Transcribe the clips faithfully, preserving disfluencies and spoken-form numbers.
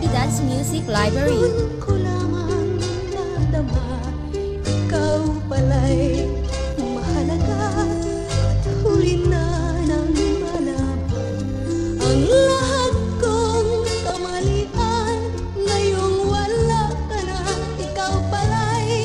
Dance Music Library. Ngayon ko lamang nadama, ikaw pala'y mahalaga at huli na ng malaman. Ang lahat kong kamalian, ngayong wala ka na, ikaw pala'y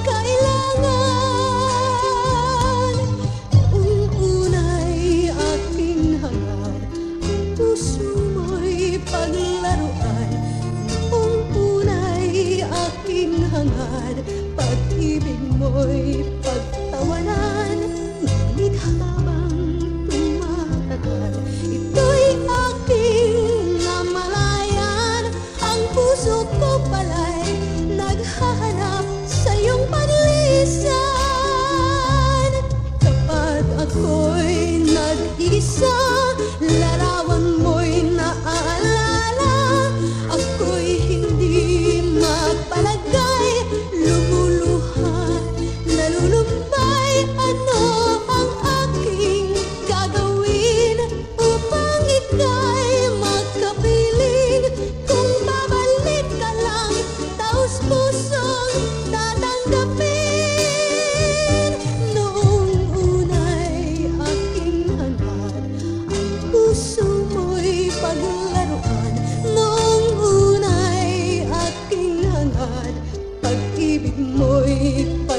kailangan. Noong una'y aking hangad, ang puso mo'y paglaruan. Noong una'y aking hangad, pag-ibig mo'y pagtawanan. Ngunit habang tumatagal, ito'y aking namalayan. Ang puso ko pala'y naghahanap sa iyong paglisan. Kapag ako'y nag-isa, larawan mo'y naaalala. Ako'y hindi magpalagay, lumuluha, nalulumbay. Ano ang aking gagawin upang ika'y makapiling? Kung babalik ka lang, taos pusong tatanggapin. Noong una'y aking hangad, ang puso mo'y paglaruan. Noong una'y aking hangad, pag-ibig mo'y